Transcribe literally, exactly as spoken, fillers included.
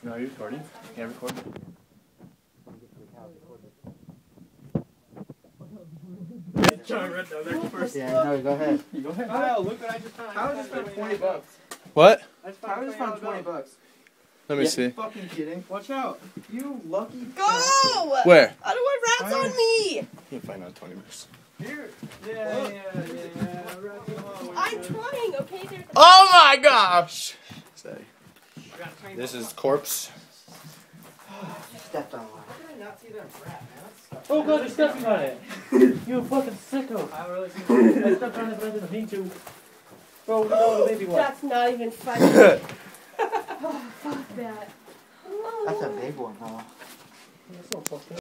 No, are you recording? Yeah, record. John, right down there first. Yeah, no, go ahead. You go ahead. Kyle, look what I just found. I just spent twenty bucks. What? I just I just found twenty bucks. Let me Yeah, see. you fucking kidding? Watch out. You lucky. Go! Where? I don't want rats on me! You can find out twenty bucks. Here. Yeah, yeah, yeah, yeah. I'm trying, okay? There's Oh my gosh! Say. This is corpse. Stepped on one. How did I not see that rat, man? That's Oh god, you're stepping on it! You fucking sicko! I really I stepped on it, but I didn't mean to. Bro, look at all the baby ones. That's not even funny. Oh, fuck that. That's a big one, huh? That's so fucked up.